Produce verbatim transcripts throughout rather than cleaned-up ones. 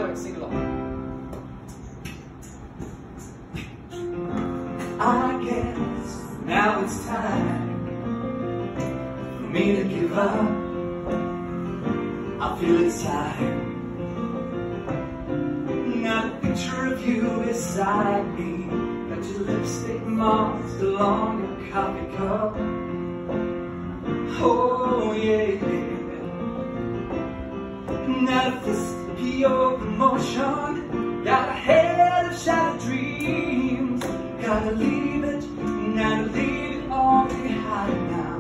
go, sing along. I guess now it's time for me to give up. I feel it's time. Got a picture of you beside me. Got your lipstick marks along your coffee cup. Oh yeah, yeah. Got a fist of pure emotion. Got a head of shattered dreams. Gotta leave it, gotta leave it all behind now.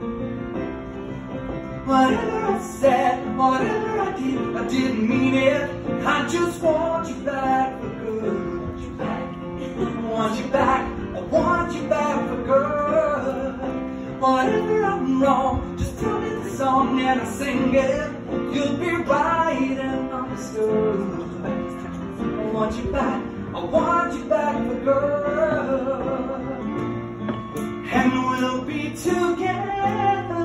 Whatever I said, whatever I did, I didn't mean it. I just want you back for good. Want you back, I want you back, I want you back for good. Whatever I'm wrong, just tell me the song and I'll sing it. You'll be right and understood. I want you back, I want you back for good. And we'll be together.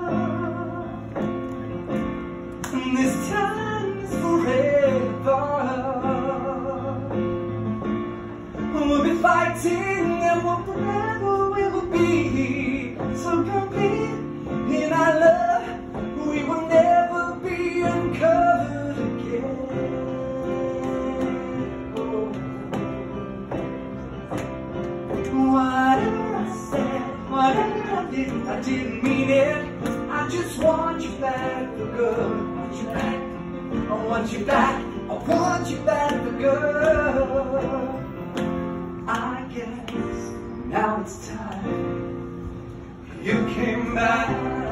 And this time is forever. We'll be fighting and we'll forever we will be so complete in our love. We will never be uncovered again. Whatever I said, whatever I did, I didn't mean it. I just want you back for good. I want you back, I want you back, I want you back for good. I guess now it's time you came back.